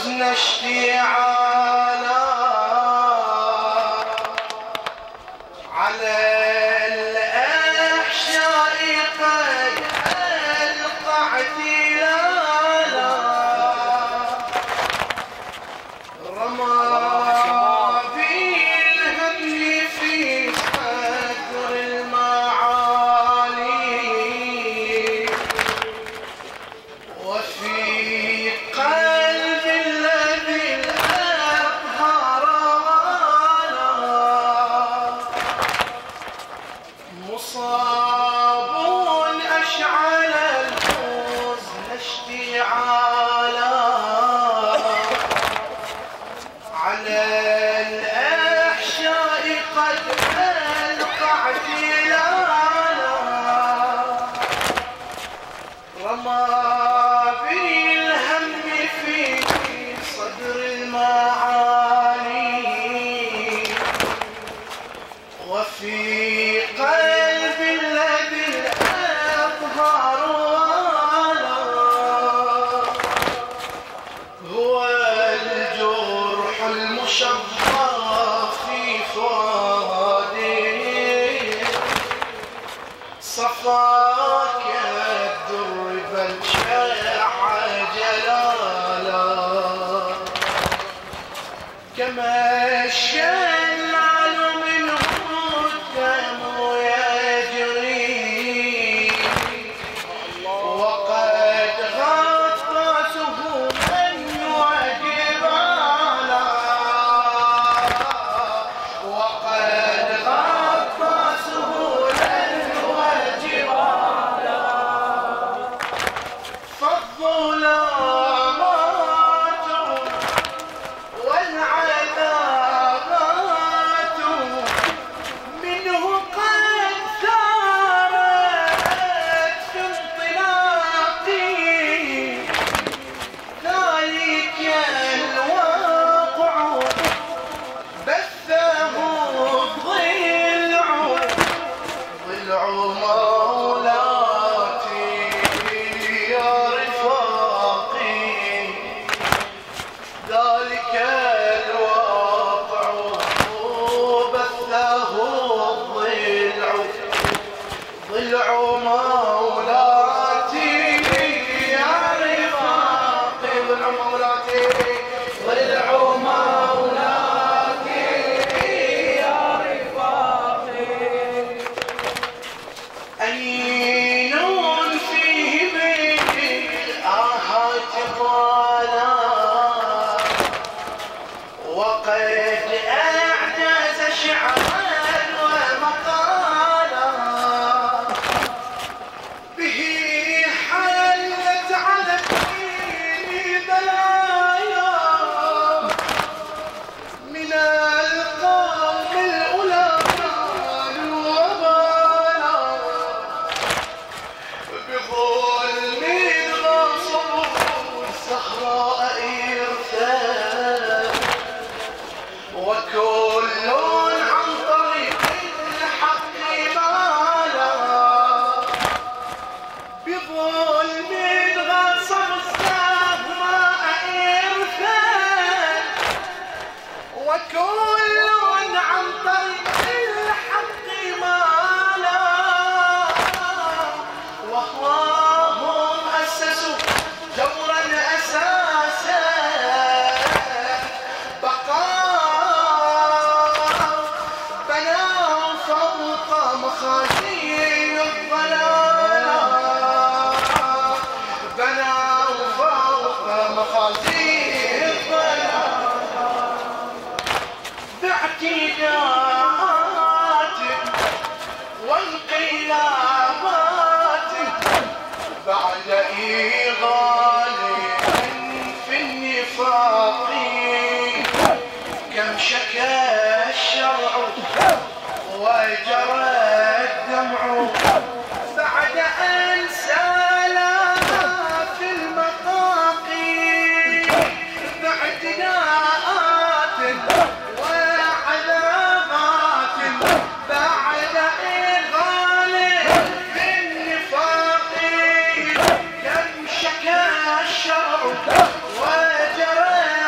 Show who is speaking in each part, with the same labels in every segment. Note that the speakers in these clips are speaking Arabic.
Speaker 1: حزن اشتعالا على الأحشاء قد ألقى اعتلالا رمى بالهم في صدر المعالي وفي قلب الذي الأبهار مصاب أشعل الحزن اشتعالا على الأحشاء قد ألقى اعتلالا رمى بالهم في صدر المعاني وفي قلب الذي الأبهار هو الجرح المشظى في فؤادي صفاك الدر بل شاع جلالا كما الشلال منه الدم يجري وقد غطته من وجبالا وقد غطته من وجبالا فالظلامات والعذابات منه قد ثارت في انطلاقي ذلك الواقع بثه ضلع مولاتي يا رفاقي ذلك الواقع بثه ضلع مولاتي يا رفاقي ضلع مولاتي يا رفاقي أنين فيه بالآهات طالا وقد أعجز شعرا ومقالا به حلت على الدين بلايا من القوم الأولى وبالا بظلم غصبوا الصحراء إرثا وكل عن طريق الحق مالا بظلم غصب الصحراء إرثا وكل عن طريق الحق مالا وهم أسسوا جورا أساسا بنوا فوق مخازي الضلال بنوا فوق مخازي الضلال باعتداءات وانقلابات بعد إيغال في النفاق كم شكى الشرع وجرى الدمع بعد أن سالها في المقاقي باعتداءات وعذابات بعد إيغال في النفاق كم شكى الشرع وجرى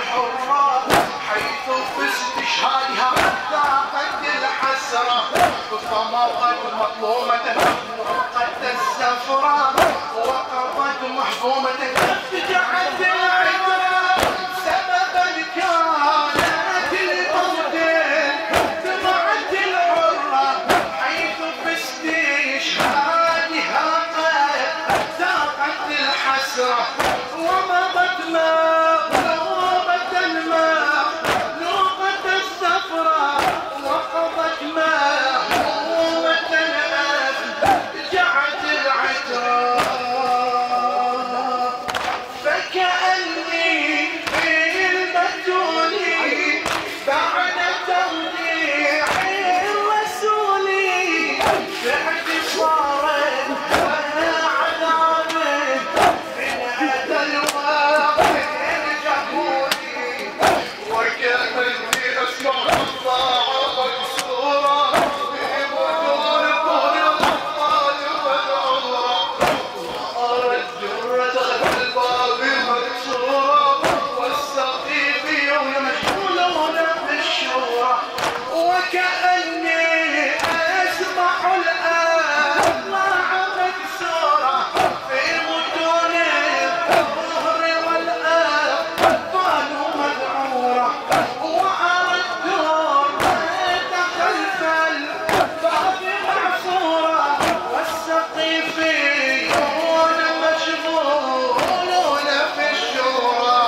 Speaker 1: الحرة حيث في استشهادها ذاقت الحسرة فمضت مظلومة وقت السفرة وقضت محكومة جعلت العترة سببا كانت الموت دمعت الحرة حيث في استشهادها ذاقت الحسرة ومضت مغلوبة مغلوبة السفرة وقضت مهمومة جعت العترة فكأني في المجهول بعد توديع الرسول باعتصار وعذاب من هذا الواقع الجهولي وكأني أسمع الله مكسورا في مدور طول الأطفال والعمرة وأرى الدرة خلف الباب مكسورا والسقيفيون مشغولون بالشورى وكأني أسمع الأضلاع مكسورة في متون الظهر والأطفال مذعورة وأرى الدرة خلف الباب معصورة والسقيفيون مشغولون في الشورى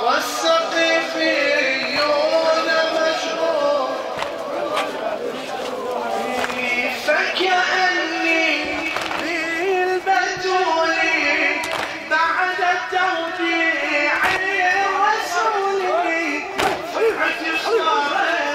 Speaker 1: والسقيفيون مشغولون فكأني بالبتول بعد توديع الرسول اعتصار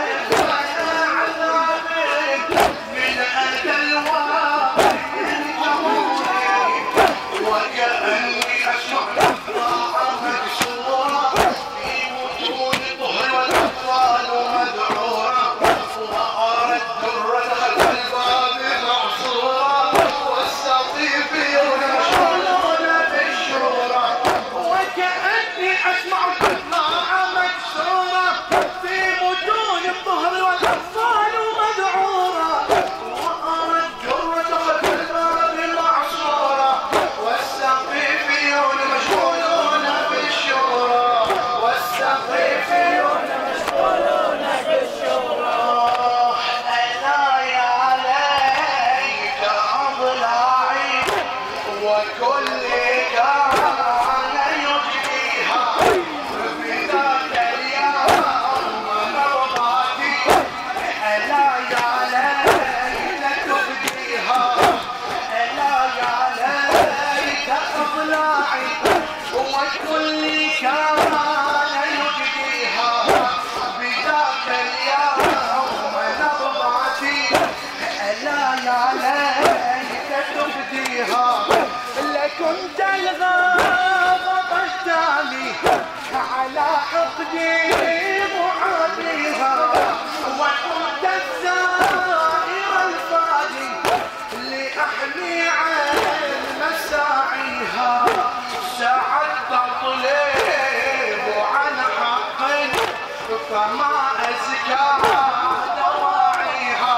Speaker 1: وعذاب من أذى الواقع الجهولي وكأني أسمع الأفراح مكسورة في متون الظهر والأطفال مذعورة وأرى الدرة خلف الباب معصورة والسقيفيون مشغولون بالشورى وكأني أسمع الأفراح مكسورة في متون الظهر والأطفال مذعورة وأرى الدرة خلف الباب معصورة والسقيفيون مشغولون بالشورى والسقيفيون مشغولون بالشورى ألا يا ليت أضلاعي وكل كان يجريها بذاك اليوم مرضاتي ألا يا ليت تبديها ألا يا ليت أضلاعي وكل كان يجريها بذاك اليوم نبضاتي ألا يا ليت تبديها لكنت الغضب التالي على حقدي معاديها وكنت الزائر الفادي لأحمي عن مساعيها سعدت طلب عن حق فما أزكى دواعيها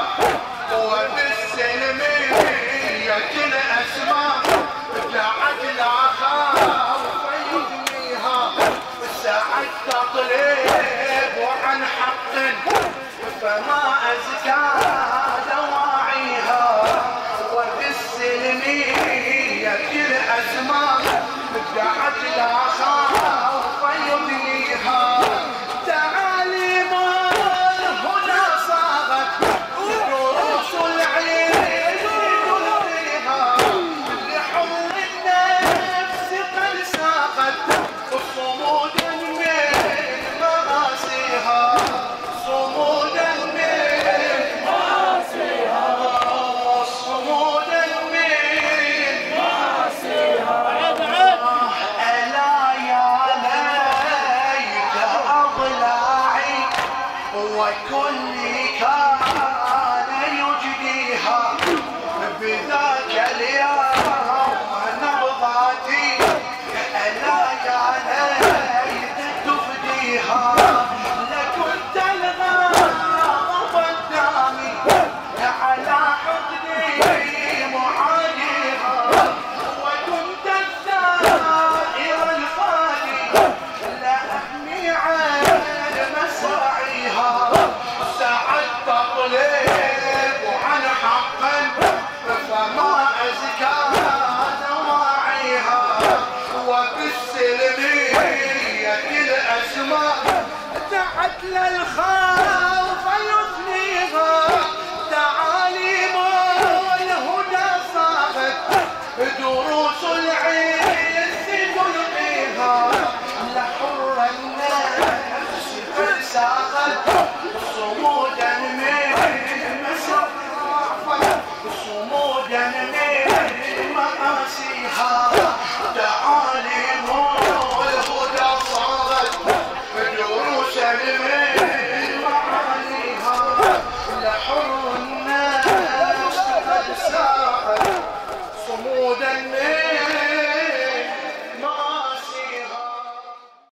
Speaker 1: وبالسلمية الأسماء جعت العخاء فيدنيها سعدت طلب عن حق فما أزكى دواعيها وبالسلمية الأسماء جعت العخاء فيدنيها تعاليم هنا صاغت دروس العلم تلقيها لحر النفس قد ساقت صمودا من مغاسيها صمودا من مغاسيها صمودا من مغاسيها ألا يا ليت أضلاعي وكل كان يجديها بذاك اليوم نبضاتي ألا يا ليت تفديها لكنت الغاضب الدامي على حقدي معانيها، وكنت الثائر الخالي لا أحمي عن مساعيها. سعدت أطلب عن حقا فما أزكى دواعيها، وبالسلمية الأسماء دعت للخوف يثنيها. تعاليم الهدى صاغت دروس العز تلقيها، لحر النفس قد ساغت صمودا من مسافة، صمودا من مآسيها. تعاليم